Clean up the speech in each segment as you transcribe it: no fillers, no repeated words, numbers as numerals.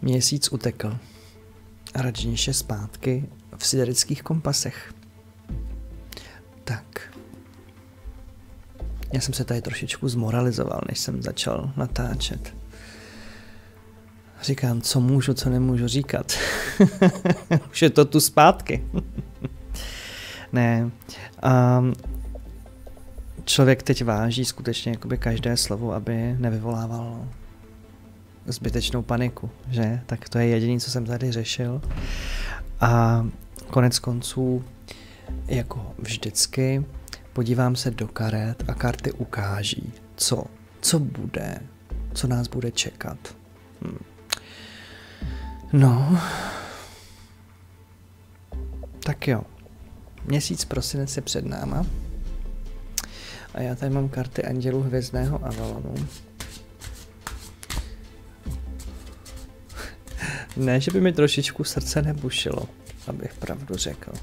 Měsíc utekl a Rajneesh je zpátky v siderických kompasech. Tak. Já jsem se tady trošičku zmoralizoval, než jsem začal natáčet. Říkám, co můžu, co nemůžu říkat. Už je to tu zpátky. Ne. Člověk teď váží skutečně jakoby každé slovo, aby nevyvolával zbytečnou paniku, že? Tak to je jediné, co jsem tady řešil. A konec konců, jako vždycky, podívám se do karet a karty ukáží, co bude, co nás bude čekat. No, tak jo, měsíc prosinec je před náma a já tady mám karty Andělů hvězdného Avalonu. Ne, že by mi trošičku srdce nebušilo, abych pravdu řekl.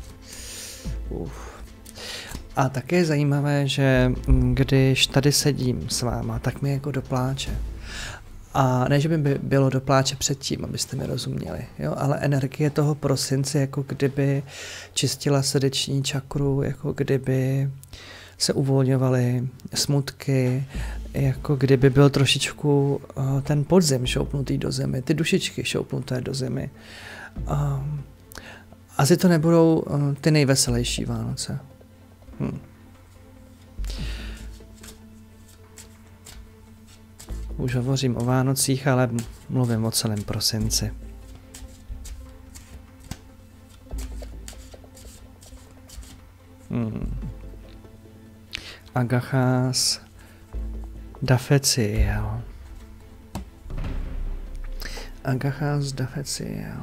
A také je zajímavé, že když tady sedím s váma, tak mi jako dopláče. A ne, že by bylo dopláče předtím, abyste mi rozuměli, jo? Ale energie toho prosince, jako kdyby čistila srdeční čakru, jako kdyby se uvolňovaly smutky, jako kdyby byl trošičku ten podzim šoupnutý do zemi, ty dušičky šoupnuté do zemi. Asi to nebudou ty nejveselější Vánoce. Už hovořím o Vánocích, ale mluvím o celém prosinci. Agachás Dafeciel. Agachás Dafeciel.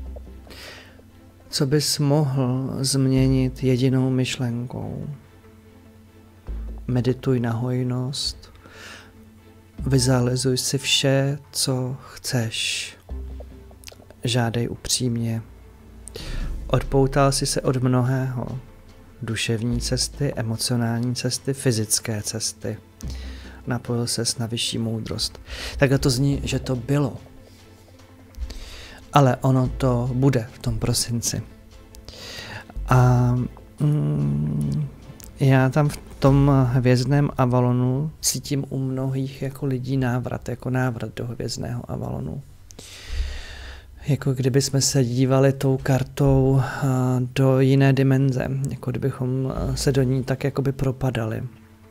Co bys mohl změnit jedinou myšlenkou? Medituj na hojnost. Vizualizuj si vše, co chceš. Žádej upřímně. Odpoutal jsi se od mnohého. Duševní cesty, emocionální cesty, fyzické cesty. Napojil ses na vyšší moudrost. Takhle to zní, že to bylo. Ale ono to bude v tom prosinci. A já tam v tom hvězdném Avalonu cítím u mnohých jako lidí návrat, jako návrat do hvězdného Avalonu. Jako kdyby jsme se dívali tou kartou do jiné dimenze, jako kdybychom se do ní tak jakoby propadali.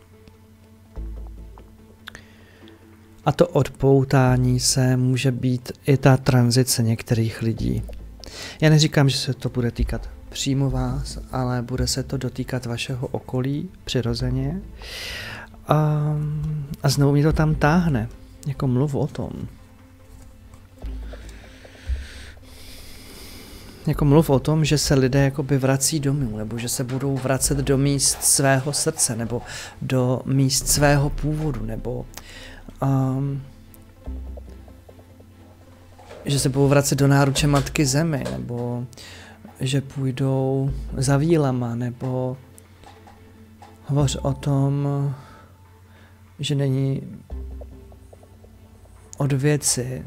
A to odpoutání se může být i ta tranzice některých lidí. Já neříkám, že se to bude týkat přímo vás, ale bude se to dotýkat vašeho okolí přirozeně. A znovu mě to tam táhne, jako mluv o tom. Jako mluv o tom, že se lidé jakoby vrací domů, nebo že se budou vracet do míst svého srdce, nebo do míst svého původu, nebo že se budou vracet do náruče Matky Zemi, nebo že půjdou za vílama, nebo hovoř o tom, že není od věci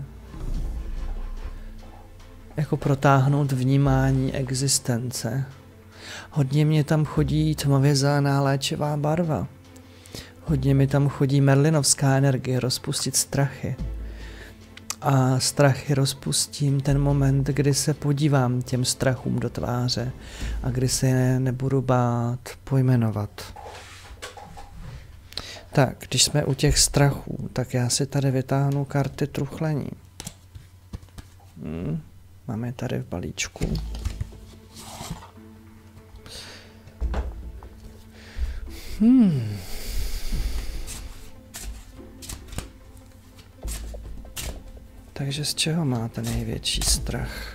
jako protáhnout vnímání existence. Hodně mě tam chodí tmavě zelená léčivá barva. Hodně mi tam chodí merlinovská energie, rozpustit strachy. A strachy rozpustím ten moment, kdy se podívám těm strachům do tváře a kdy se je nebudu bát pojmenovat. Tak, když jsme u těch strachů, tak já si tady vytáhnu karty truchlení. Máme je tady v balíčku. Takže z čeho máte největší strach?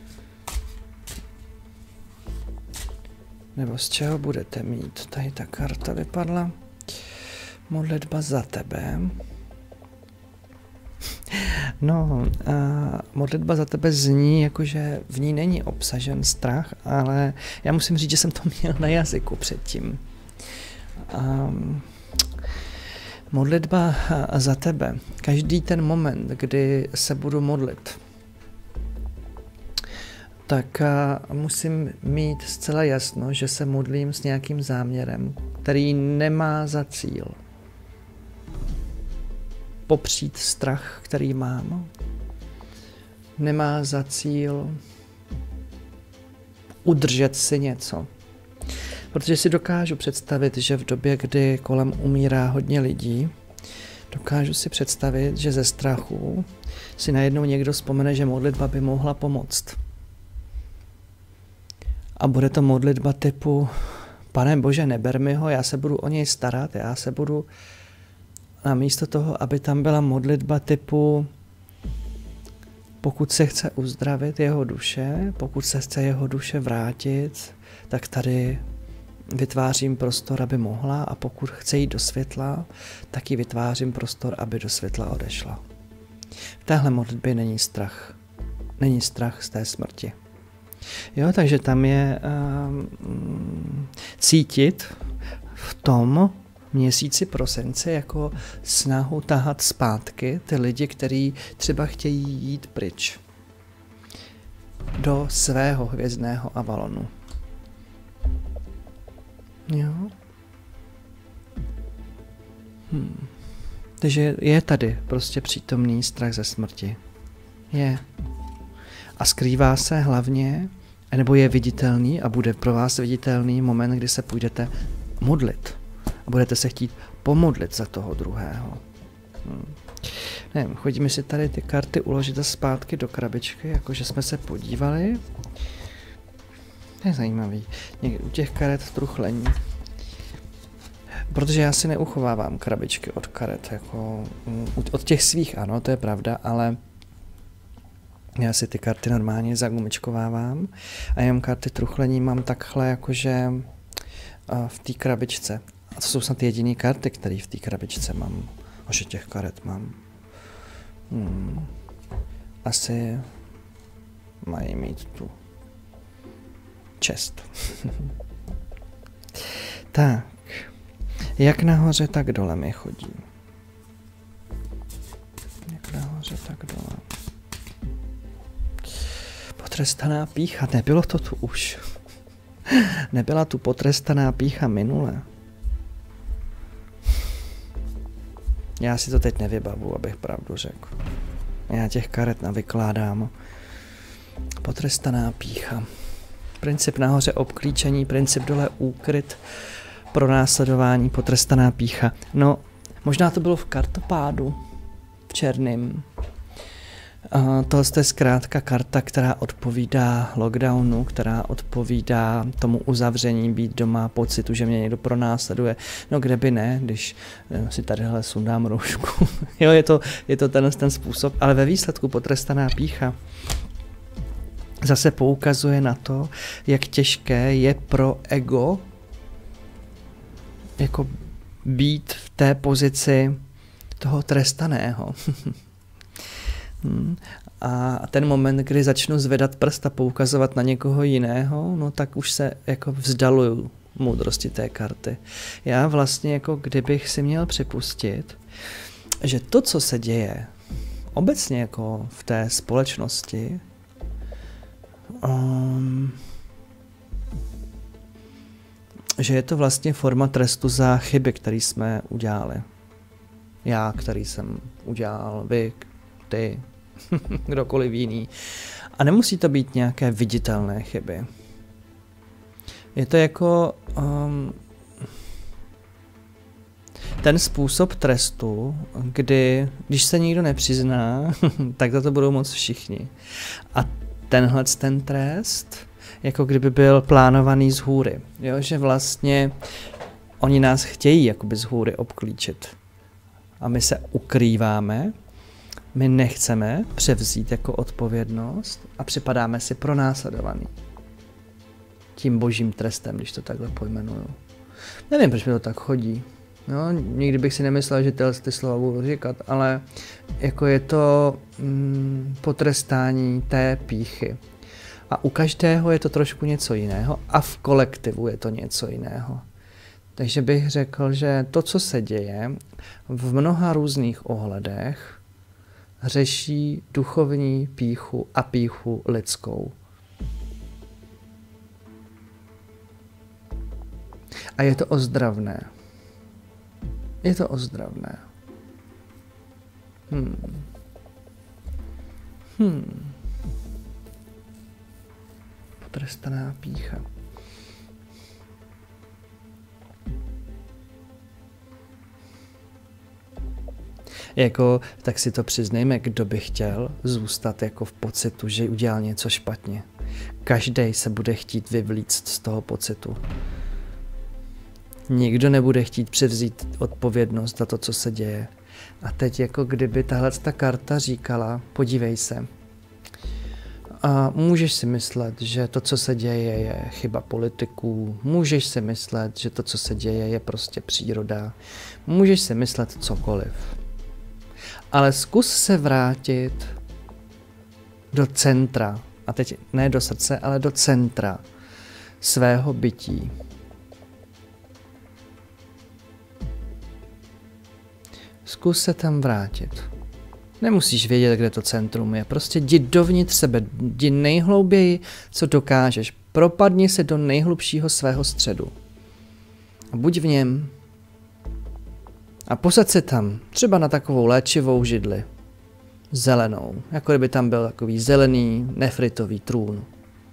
Nebo z čeho budete mít? Tady ta karta vypadla. Modlitba za tebe. No, modlitba za tebe zní, jakože v ní není obsažen strach, ale já musím říct, že jsem to měl na jazyku předtím. Modlitba za tebe. Každý ten moment, kdy se budu modlit, tak musím mít zcela jasno, že se modlím s nějakým záměrem, který nemá za cíl popřít strach, který mám. Nemá za cíl udržet si něco. Protože si dokážu představit, že v době, kdy kolem umírá hodně lidí, dokážu si představit, že ze strachu si najednou někdo vzpomene, že modlitba by mohla pomoct. A bude to modlitba typu: Pane Bože, neber mi ho, já se budu o něj starat, já se budu... A místo toho, aby tam byla modlitba typu: pokud se chce uzdravit jeho duše, pokud se chce jeho duše vrátit, tak tady vytvářím prostor, aby mohla, a pokud chce jít do světla, tak ji vytvářím prostor, aby do světla odešla. V téhle modlitbě není strach. Není strach z té smrti. Jo, takže tam je cítit v tom měsíci prosince jako snahu tahat zpátky ty lidi, kteří třeba chtějí jít pryč do svého hvězdného Avalonu. Jo. Takže je tady prostě přítomný strach ze smrti. Je. A skrývá se hlavně, nebo je viditelný a bude pro vás viditelný moment, kdy se půjdete modlit. A budete se chtít pomodlit za toho druhého. Nevím, chodíme si tady ty karty uložit a zpátky do krabičky, jakože jsme se podívali. To je zajímavý. Někdy u těch karet truchlení. Protože já si neuchovávám krabičky od karet, jako od těch svých, ano, to je pravda, ale já si ty karty normálně zagumičkovávám a jenom karty truchlení mám takhle jakože v té krabičce. A to jsou snad jediné karty, které v té krabičce mám. A že těch karet mám. Asi mají mít tu čest. Tak. Jak nahoře, tak dole mi chodí. Jak nahoře, tak dole. Potrestaná pýcha. Nebylo to tu už. Nebyla tu potrestaná pýcha minule. Já si to teď nevybavu, abych pravdu řekl. Já těch karet navykládám. Potrestaná pýcha. Princip nahoře obklíčení, princip dole úkryt, pronásledování, potrestaná pýcha. No, možná to bylo v kartopádu, v černým. Tohle je zkrátka karta, která odpovídá lockdownu, která odpovídá tomu uzavření, být doma, pocitu, že mě někdo pronásleduje. No kde by ne, když si tadyhle sundám roušku. Jo, je to ten způsob, ale ve výsledku potrestaná pýcha zase poukazuje na to, jak těžké je pro ego jako být v té pozici toho trestaného. A ten moment, kdy začnu zvedat prst a poukazovat na někoho jiného, no tak už se jako vzdaluju moudrosti té karty. Já vlastně jako kdybych si měl připustit, že to, co se děje obecně jako v té společnosti, že je to vlastně forma trestu za chyby, které jsme udělali. Já, který jsem udělal, vy, ty, kdokoliv jiný. A nemusí to být nějaké viditelné chyby. Je to jako ten způsob trestu, když se nikdo nepřizná, tak za to budou moc všichni. A ten trest, jako kdyby byl plánovaný z hůry. Jo? Že vlastně oni nás chtějí jakoby z hůry obklíčit. A my se ukrýváme, my nechceme převzít jako odpovědnost a připadáme si pronásledovaný. Tím božím trestem, když to takhle pojmenuju. Nevím, proč mi to tak chodí. No, nikdy bych si nemyslel, že ty slova budu říkat, ale jako je to potrestání té pýchy. A u každého je to trošku něco jiného a v kolektivu je to něco jiného. Takže bych řekl, že to, co se děje, v mnoha různých ohledech řeší duchovní pýchu a pýchu lidskou. A je to ozdravné. Je to ozdravné. Potrestaná pýcha. Jako, tak si to přiznejme, kdo by chtěl zůstat jako v pocitu, že udělal něco špatně. Každý se bude chtít vyvlíct z toho pocitu. Nikdo nebude chtít převzít odpovědnost za to, co se děje. A teď jako kdyby tahle karta říkala, podívej se, a můžeš si myslet, že to, co se děje, je chyba politiků, můžeš si myslet, že to, co se děje, je prostě příroda, můžeš si myslet cokoliv. Ale zkus se vrátit do centra, a teď ne do srdce, ale do centra svého bytí. Zkus se tam vrátit. Nemusíš vědět, kde to centrum je, prostě jdi dovnitř sebe, jdi nejhlouběji, co dokážeš. Propadni se do nejhlubšího svého středu. A buď v něm. A posaď se tam, třeba na takovou léčivou židli. Zelenou, jako kdyby tam byl takový zelený, nefritový trůn.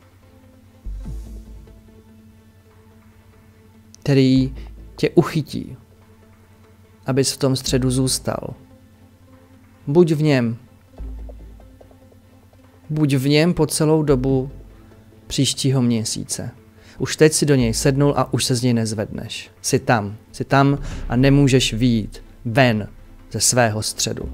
Který tě uchytí, abys v tom středu zůstal. Buď v něm. Buď v něm po celou dobu příštího měsíce. Už teď si do něj sednul a už se z něj nezvedneš. Jsi tam a nemůžeš vyjít ven ze svého středu.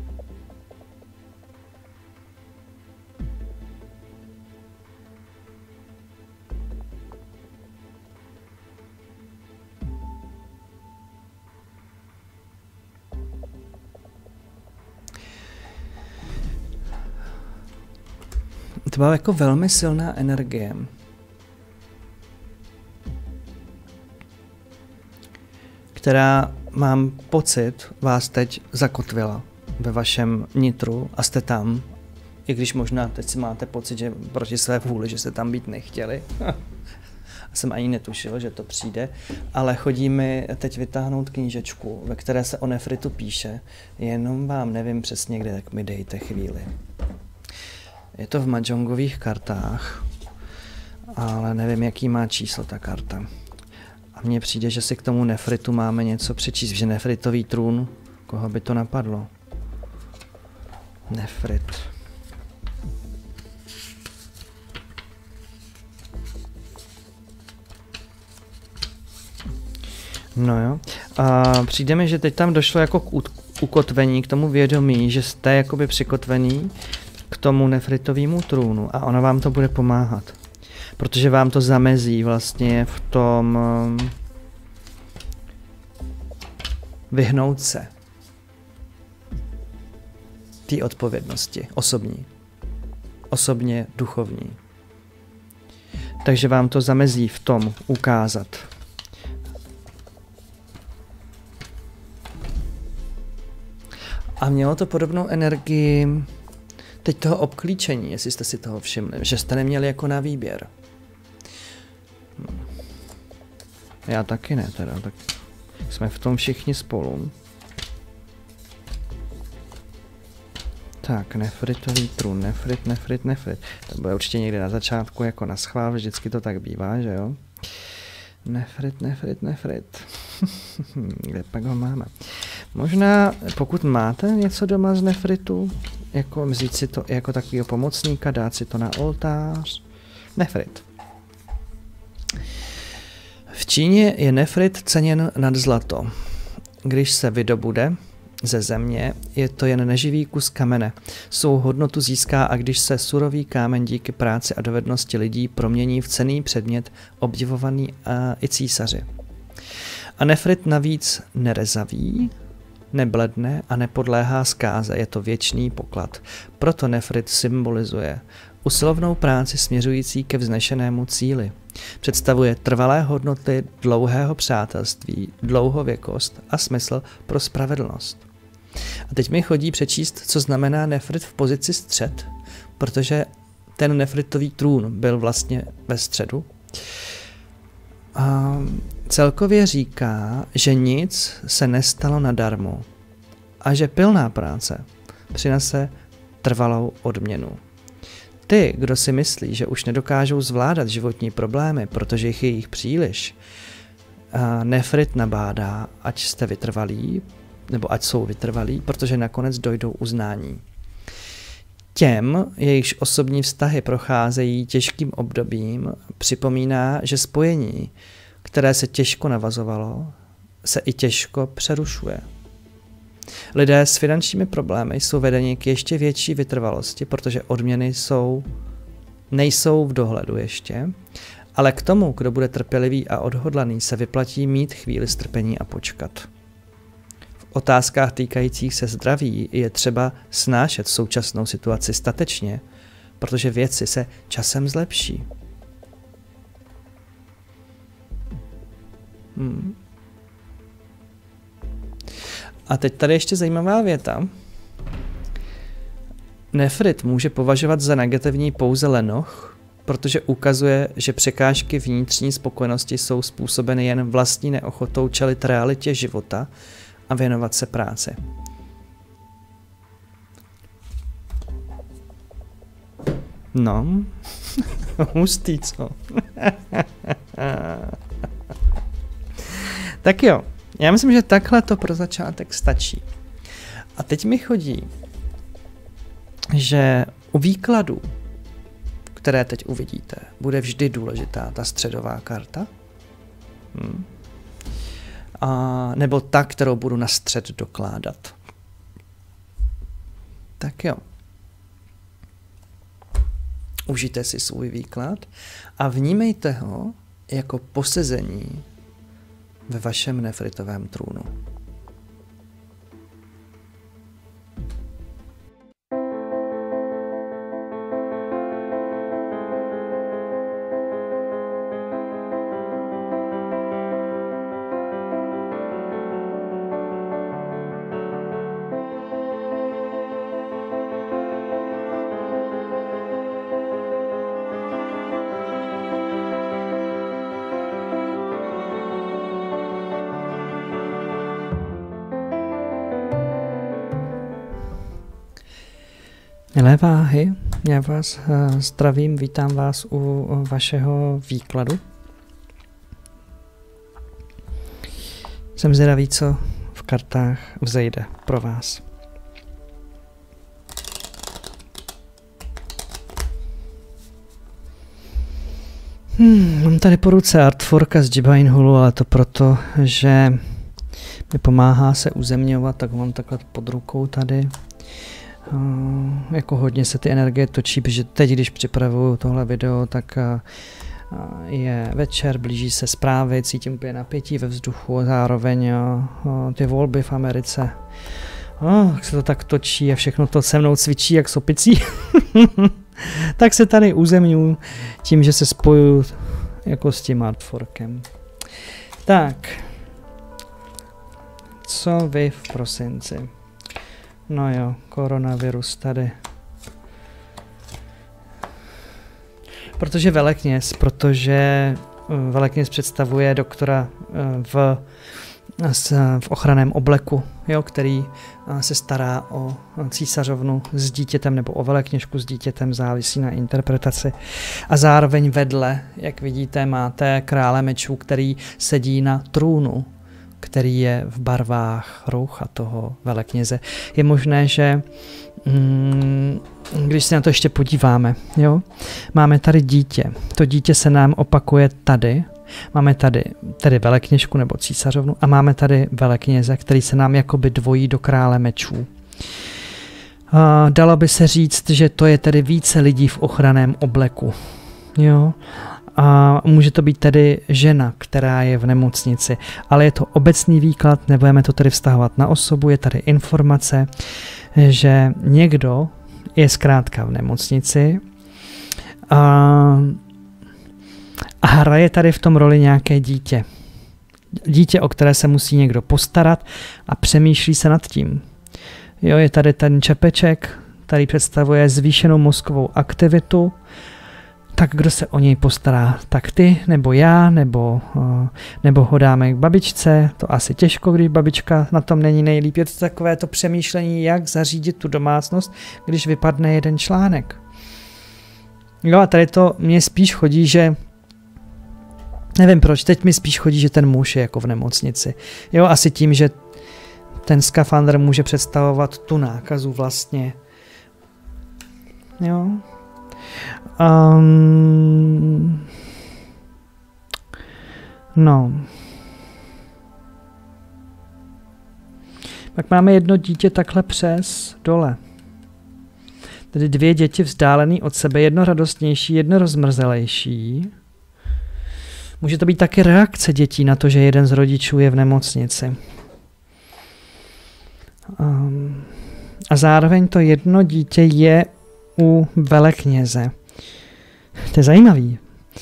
To byla jako velmi silná energie. Která, mám pocit, vás teď zakotvila ve vašem nitru a jste tam, i když možná teď si máte pocit, že proti své vůli, že jste tam být nechtěli. Jsem ani netušil, že to přijde, ale chodí mi teď vytáhnout knížečku, ve které se o nefritu píše, jenom vám nevím přesně kde, tak mi dejte chvíli. Je to v mahjongových kartách, ale nevím, jaký má číslo ta karta. A mně přijde, že si k tomu nefritu máme něco přečíst, že nefritový trůn, koho by to napadlo? Nefrit. No jo. A přijde mi, že teď tam došlo jako k ukotvení, k tomu vědomí, že jste jakoby přikotvený k tomu nefritovému trůnu a ona vám to bude pomáhat. Protože vám to zamezí vlastně v tom vyhnout se té odpovědnosti osobní. Osobně duchovní. Takže vám to zamezí v tom ukázat. A mělo to podobnou energii teď toho obklíčení, jestli jste si toho všimli, že jste neměli jako na výběr. Já taky ne teda, tak jsme v tom všichni spolu. Tak, nefritový trůn, nefrit. To bude určitě někde na začátku jako na schvál, vždycky to tak bývá, že jo? Nefrit. Kde pak ho máme? Možná, pokud máte něco doma z nefritu, jako vzít si to jako takového pomocníka, dát si to na oltář. Nefrit. V Číně je nefrit ceněn nad zlato. Když se vydobude ze země, je to jen neživý kus kamene. Svou hodnotu získá, a když se surový kámen díky práci a dovednosti lidí promění v cenný předmět, obdivovaný i císaři. A nefrit navíc nerezaví, nebledne a nepodléhá zkáze, je to věčný poklad. Proto nefrit symbolizuje usilovnou práci směřující ke vznešenému cíli. Představuje trvalé hodnoty dlouhého přátelství, dlouhověkost a smysl pro spravedlnost. A teď mi chodí přečíst, co znamená nefrit v pozici střed, protože ten nefritový trůn byl vlastně ve středu. A celkově říká, že nic se nestalo nadarmo a že pilná práce přinese trvalou odměnu. Ty, kdo si myslí, že už nedokážou zvládat životní problémy, protože jich je jich příliš, Nefrit nabádá, ať jste vytrvalí, nebo ať jsou vytrvalí, protože nakonec dojdou uznání. Těm, jejichž osobní vztahy procházejí těžkým obdobím, připomíná, že spojení, které se těžko navazovalo, se i těžko přerušuje. Lidé s finančními problémy jsou vedeni k ještě větší vytrvalosti, protože odměny nejsou v dohledu ještě, ale k tomu, kdo bude trpělivý a odhodlaný, se vyplatí mít chvíli strpení a počkat. V otázkách týkajících se zdraví je třeba snášet současnou situaci statečně, protože věci se časem zlepší. A teď tady ještě zajímavá věta. Nefrit může považovat za negativní pouze lenoch, protože ukazuje, že překážky vnitřní spokojenosti jsou způsobeny jen vlastní neochotou čelit realitě života a věnovat se práci. No, hustý, co? Tak jo, já myslím, že takhle to pro začátek stačí. A teď mi chodí, že u výkladů, které teď uvidíte, bude vždy důležitá ta středová karta. Nebo ta, kterou budu na střed dokládat. Tak jo. Užijte si svůj výklad a vnímejte ho jako posezení ve vašem nefritovém trůnu. Milé váhy, já vás zdravím, vítám vás u vašeho výkladu. Jsem zvědavý, co v kartách vzejde pro vás. Mám tady po ruce artforka z Jibain Hulu, ale to proto, že mi pomáhá se uzemňovat, tak mám takhle pod rukou tady. Jako hodně se ty energie točí, protože teď, když připravuju tohle video, tak je večer, blíží se zprávy, cítím úplně napětí ve vzduchu, zároveň ty volby v Americe. Jak se to tak točí a všechno to se mnou cvičí jak s opicí. Tak se tady uzemňuji tím, že se spojuju jako s tím artforkem. Tak, co vy v prosinci? No jo, koronavirus tady. Protože Velekněz představuje doktora v ochranném obleku, jo, který se stará o císařovnu s dítětem nebo o velekněžku s dítětem, závisí na interpretaci. A zároveň vedle, jak vidíte, máte krále mečů, který sedí na trůnu, který je v barvách roucha toho velekněze. Je možné, že když se na to ještě podíváme, jo, máme tady dítě. To dítě se nám opakuje tady. Máme tady velekněžku nebo císařovnu a máme tady velekněze, který se nám jakoby dvojí do krále mečů. Dalo by se říct, že to je tedy více lidí v ochranném obleku. Jo. A může to být tedy žena, která je v nemocnici, ale je to obecný výklad, nebudeme to tedy vztahovat na osobu, je tady informace, že někdo je zkrátka v nemocnici a hraje tady v tom roli nějaké dítě. Dítě, o které se musí někdo postarat a přemýšlí se nad tím. Jo, je tady ten čepeček, který představuje zvýšenou mozkovou aktivitu, tak kdo se o něj postará? Tak ty, nebo já, nebo ho dáme k babičce? To asi těžko, když babička na tom není nejlíp. Je to takové to přemýšlení, jak zařídit tu domácnost, když vypadne jeden článek. Jo, a tady to mně spíš chodí, že nevím proč, teď mi spíš chodí, že ten muž je jako v nemocnici. Jo, asi tím, že ten skafandr může představovat tu nákazu vlastně. Jo. No. Pak máme jedno dítě takhle přes dole. Tedy 2 děti vzdálený od sebe, jedno radostnější, jedno rozmrzelejší. Může to být taky reakce dětí na to, že jeden z rodičů je v nemocnici. A zároveň to jedno dítě je velekněze. To je zajímavý.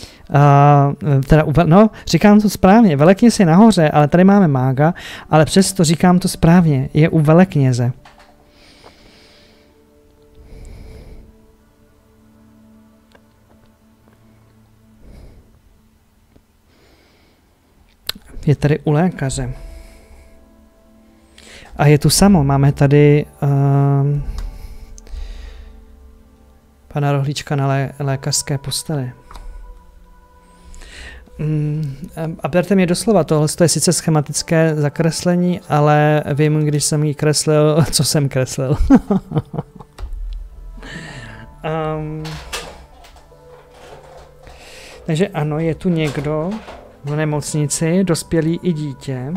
Říkám to správně, velekněz je nahoře, ale tady máme mága, ale přesto říkám to správně, je u velekněze. Je tady u lékaře. A je tu samo, máme tady pana Rohlíčka na lékařské posteli. A berte mě doslova, tohle je sice schematické zakreslení, ale vím, když jsem ji kreslil, co jsem kreslil. Takže ano, je tu někdo v nemocnici, dospělý i dítě.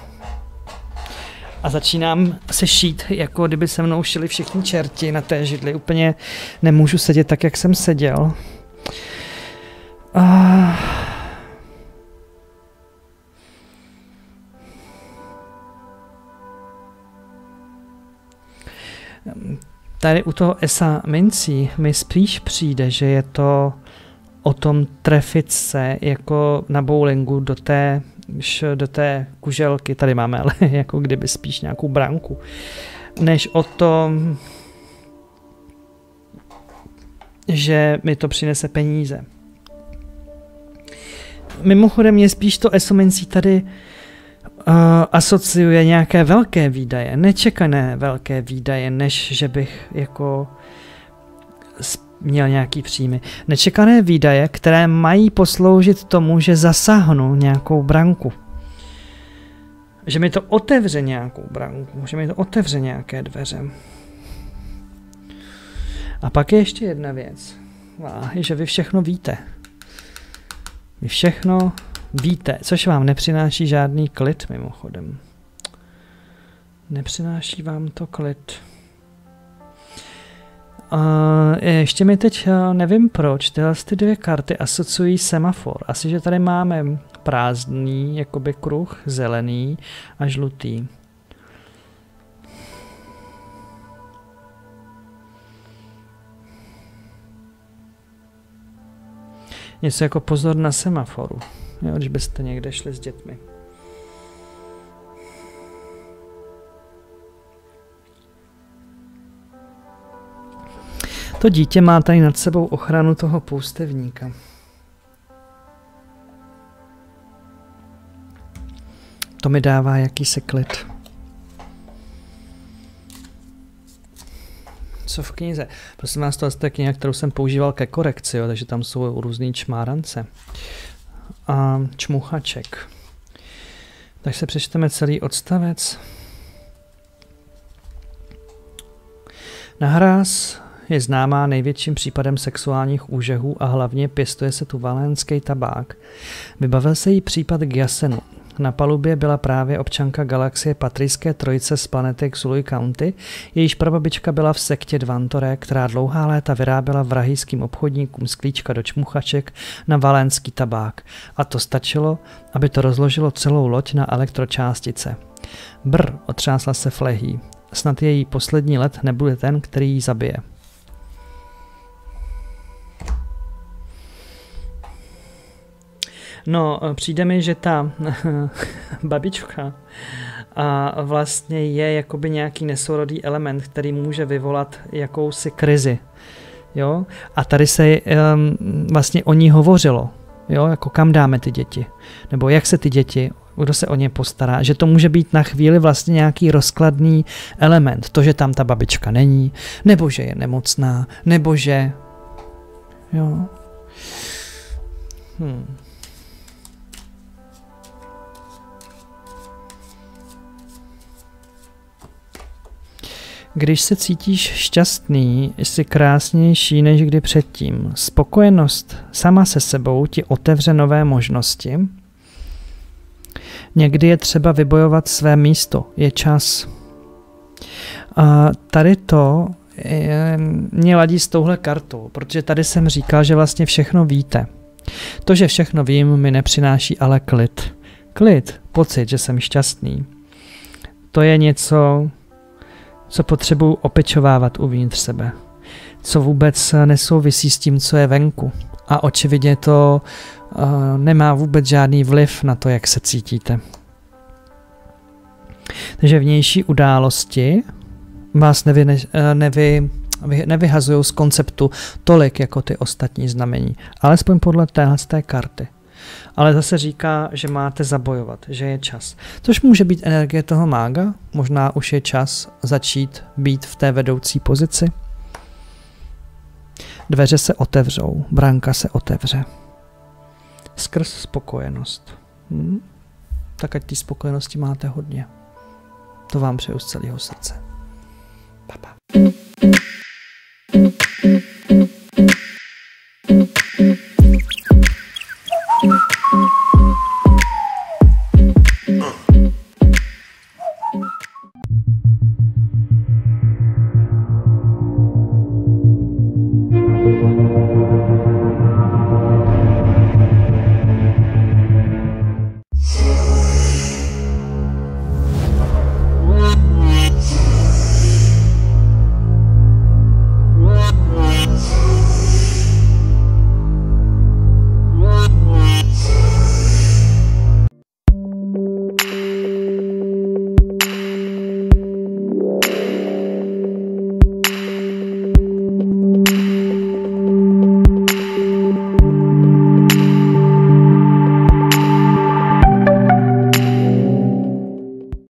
A začínám se šít, jako kdyby se mnou šili všichni čerti na té židli. Úplně nemůžu sedět tak, jak jsem seděl. Tady u toho Esa mincí mi spíš přijde, že je to o tom trefit se jako na bowlingu do té kuželky, tady máme ale jako kdyby spíš nějakou branku, než o tom, že mi to přinese peníze. Mimochodem je spíš to esomencí tady asociuje nějaké velké výdaje, nečekané velké výdaje, než že bych jako měl nějaký příjmy. Nečekané výdaje, které mají posloužit tomu, že zasáhnu nějakou branku. Že mi to otevře nějakou branku, že mi to otevře nějaké dveře. A pak je ještě jedna věc. Že vy všechno víte. Vy všechno víte, což vám nepřináší žádný klid mimochodem. Nepřináší vám to klid. Ještě mi teď nevím proč, tyhle ty 2 karty asociují semafor. Asi, že tady máme prázdný, jakoby kruh, zelený a žlutý. Něco jako pozor na semaforu, jo, když byste někde šli s dětmi. To dítě má tady nad sebou ochranu toho poustevníka. To mi dává jakýsi klid. Co v knize? Prosím vás, to je kniha, kterou jsem používal ke korekci, jo, takže tam jsou různý čmárance. A čmuchaček. Tak se přečteme celý odstavec. Nahráz je známá největším případem sexuálních úžehů a hlavně pěstuje se tu valénský tabák. Vybavil se jí případ Gyasenu. Na palubě byla právě občanka galaxie Patrijské trojice z planety Xului County, jejíž prababička byla v sektě Dvantore, která dlouhá léta vyráběla vrahýským obchodníkům sklíčka do čmuchaček na valénský tabák. A to stačilo, aby to rozložilo celou loď na elektročástice. Brr, otřásla se Flehý. Snad její poslední let nebude ten, který ji zabije. No, přijde mi, že ta babička vlastně je jakoby nějaký nesourodý element, který může vyvolat jakousi krizi. Jo? A tady se vlastně o ní hovořilo, jo? Jako kam dáme ty děti, nebo jak se ty děti, kdo se o ně postará, že to může být na chvíli vlastně nějaký rozkladný element, to, že tam ta babička není, nebo že je nemocná, nebo že... Jo. Když se cítíš šťastný, jsi krásnější než kdy předtím. Spokojenost sama se sebou ti otevře nové možnosti. Někdy je třeba vybojovat své místo, je čas. A tady to mě ladí s touhle kartou, protože tady jsem říkal, že vlastně všechno víte. To, že všechno vím, mi nepřináší ale klid. Klid, pocit, že jsem šťastný. To je něco, co potřebuji opečovávat uvnitř sebe. Co vůbec nesouvisí s tím, co je venku. A očividně to nemá vůbec žádný vliv na to, jak se cítíte. Takže vnější události vás nevyhazují z konceptu tolik jako ty ostatní znamení. Alespoň podle téhle karty. Ale zase říká, že máte zabojovat, že je čas. Což může být energie toho mága, možná už je čas začít být v té vedoucí pozici. Dveře se otevřou, branka se otevře. Skrz spokojenost. Tak ať té spokojenosti máte hodně. To vám přeju z celého srdce. Pa, pa.